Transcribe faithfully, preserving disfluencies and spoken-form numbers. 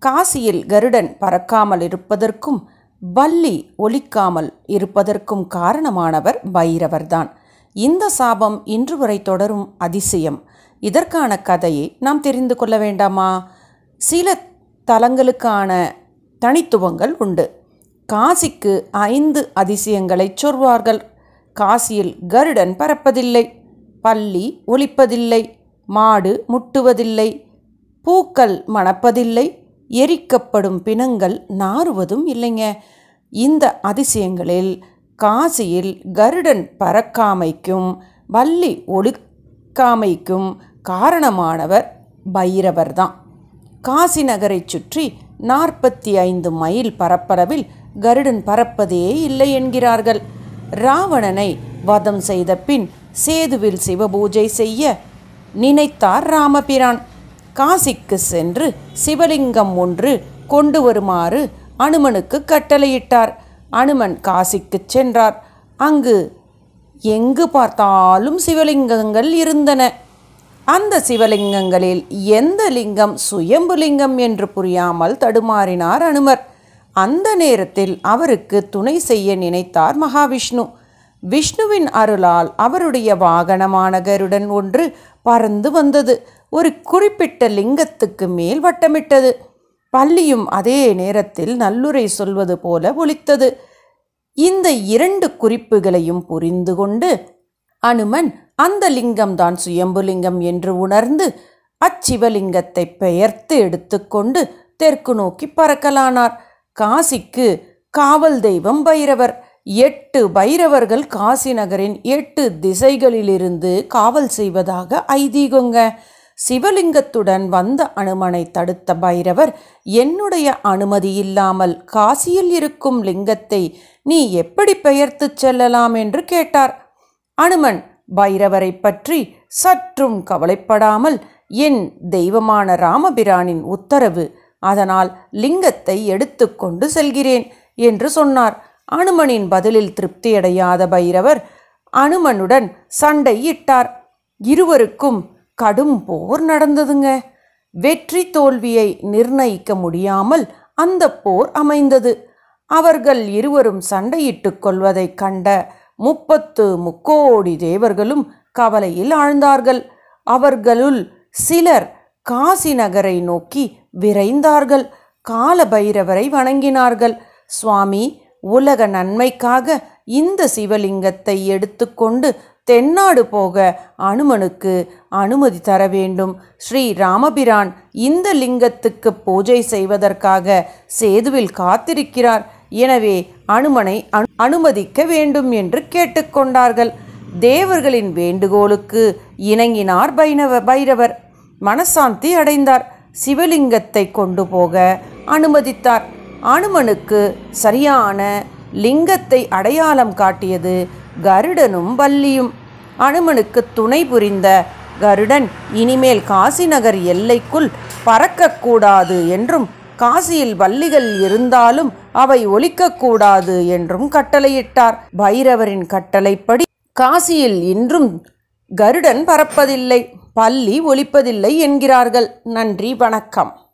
காசியில் கருடன் பறக்காமல் இருப்பதற்கும் வள்ளி ஒலிக்காமல் இருப்பதற்கும் காரணமானவர் பைரவர்தான். இந்த சாபம் இன்று வரை தொடரும் அதிசயம். இதற்கான கதையை நாம் தெரிந்து கொள்ள வேண்டாமா? சில தலங்களுக்கான தனித்துவங்கள் உண்டு. காசிக்கு ஐந்து அதிசயங்களை சொல்வார்கள். காசியில் கருடன் பறப்பதில்லை, பல்லி ஒலிப்பதில்லை, மாடு முட்டுவதில்லை, பூக்கள் மணப்பதில்லை, எரிக்கப்படும் பிணங்கள் நாறுவதும் இல்லைங்க. இந்த அதிசயங்களில் காசியில் கருடன் பறக்காமைக்கும் வள்ளி ஒலிக்காமைக்கும் காரணமானவர் பைரவர்தான். காசி நகரை சுற்றி நாற்பத்தி ஐந்து மைல் பரப்பளவில் கருடன் பறப்பதே இல்லை என்கிறார்கள். ராவணனை வதம் செய்த பின் சேதுவில் சிவபூஜை செய்ய நினைத்தார் ராமபிரான். காசிக்கு சென்று சிவலிங்கம் ஒன்று கொண்டு வருமாறு அனுமனுக்கு கட்டளையிட்டார். அனுமன் காசிக்கு சென்றார். அங்கு எங்கு பார்த்தாலும் சிவலிங்கங்கள் இருந்தன. அந்த சிவலிங்கங்களில் எந்த லிங்கம் சுயம்புலிங்கம் என்று புரியாமல் தடுமாறினார் அனுமர். அந்த நேரத்தில் அவருக்கு துணை செய்ய நினைத்தார் மகாவிஷ்ணு. விஷ்ணுவின் அருளால் அவருடைய வாகனமான கருடன் ஒன்று பறந்து வந்தது. ஒரு குறிப்பிட்ட லிங்கத்துக்கு மேல் வட்டமிட்டது. பல்லியும் அதே நேரத்தில் நல்லுரை சொல்வது போல ஒலித்தது. இந்த இரண்டு குறிப்புகளையும் புரிந்து கொண்டு அனுமன் அந்த லிங்கம்தான் சுயம்புலிங்கம் என்று உணர்ந்து அச்சிவலிங்கத்தை பெயர்த்து எடுத்துக்கொண்டு தெற்கு நோக்கி பறக்கலானார். காசிக்கு காவல் தெய்வம் பைரவர். எட்டு பைரவர்கள் காசி நகரின் எட்டு திசைகளிலிருந்து காவல் செய்வதாக ஐதீகங்க. சிவலிங்கத்துடன் வந்த அனுமனை தடுத்த பைரவர், என்னுடைய அனுமதி இல்லாமல் காசியில் இருக்கும் லிங்கத்தை நீ எப்படி பெயர்த்து செல்லலாம் என்று கேட்டார். அனுமன் பைரவரை பற்றி சற்றும் கவலைப்படாமல், என் தெய்வமான ராமபிரானின் உத்தரவு, அதனால் லிங்கத்தை எடுத்துக்கொண்டு செல்கிறேன் என்று சொன்னார். அனுமனின் பதிலில் திருப்தியடையாத பைரவர் அனுமனுடன் சண்டையிட்டார். இருவருக்கும் கடும் போர் நடந்ததுங்க. வெற்றி தோல்வியை நிர்ணயிக்க முடியாமல் அந்த போர் அமைந்தது. அவர்கள் இருவரும் சண்டையிட்டு கொள்வதை கண்ட முப்பத்து முக்கோடி தேவர்களும் கவலையில் ஆழ்ந்தார்கள். அவர்களுள் சிலர் காசி நகரை நோக்கி விரைந்தார்கள். கால பைரவரை வணங்கினார்கள். சுவாமி, உலக நன்மைக்காக இந்த சிவலிங்கத்தை எடுத்துக்கொண்டு தென்னாடு போக அனுமனுக்கு அனுமதி தர வேண்டும். ஸ்ரீ ராமபிரான் இந்த லிங்கத்துக்கு பூஜை செய்வதற்காக சேதுவில் காத்திருக்கிறார். எனவே அனுமனை அனுமதிக்க வேண்டும் என்று கேட்டுக்கொண்டார்கள். தேவர்களின் வேண்டுகோளுக்கு இணங்கினார் பைரவ பைரவர் மனசாந்தி அடைந்தார். சிவலிங்கத்தை கொண்டு போக அனுமதித்தார். அனுமனுக்கு சரியான லிங்கத்தை அடையாளம் காட்டியது கருடனும் வள்ளியும். அனுமனுக்கு துணை புரிந்த கருடன் இனிமேல் காசி நகர் எல்லைக்குள் பறக்கக்கூடாது என்றும், காசியில் வள்ளிகள் இருந்தாலும் அவை ஒலிக்கக்கூடாது என்றும் கட்டளையிட்டார். பைரவரின் கட்டளைப்படி காசியில் இன்றும் கருடன் பறப்பதில்லை, பல்லி ஒலிப்பதில்லை என்கிறார்கள். நன்றி, வணக்கம்.